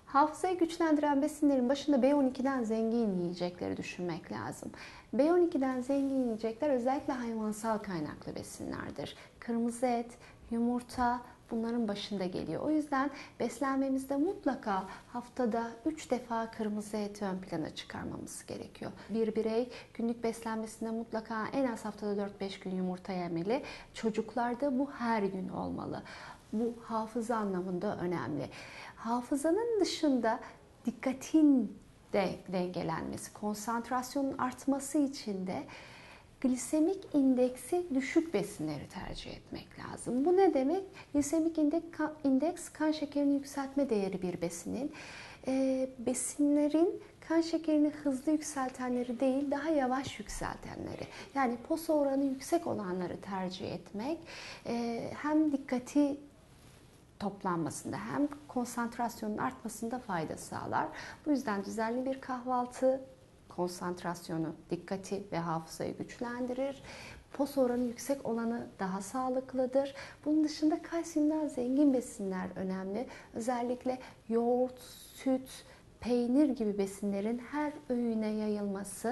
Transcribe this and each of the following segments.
Hafızayı güçlendiren besinlerin başında B12'den zengin yiyecekleri düşünmek lazım. B12'den zengin yiyecekler özellikle hayvansal kaynaklı besinlerdir. Kırmızı et, yumurta bunların başında geliyor. O yüzden beslenmemizde mutlaka haftada 3 defa kırmızı eti ön plana çıkarmamız gerekiyor. Bir birey günlük beslenmesinde mutlaka en az haftada 4-5 gün yumurta yemeli. Çocuklarda bu her gün olmalı. Bu hafıza anlamında önemli. Hafızanın dışında dikkatin de dengelenmesi, konsantrasyonun artması için de glisemik indeksi düşük besinleri tercih etmek lazım. Bu ne demek? Glisemik indeks kan şekerini yükseltme değeri bir besinin. Besinlerin kan şekerini hızlı yükseltenleri değil, daha yavaş yükseltenleri. Yani posa oranı yüksek olanları tercih etmek hem dikkati toplanmasında hem konsantrasyonun artmasında fayda sağlar. Bu yüzden düzenli bir kahvaltı konsantrasyonu, dikkati ve hafızayı güçlendirir. Pos oranı yüksek olanı daha sağlıklıdır. Bunun dışında kalsiyumdan zengin besinler önemli. Özellikle yoğurt, süt, peynir gibi besinlerin her öğüne yayılması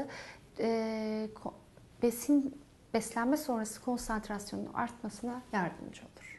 beslenme sonrası konsantrasyonun artmasına yardımcı olur.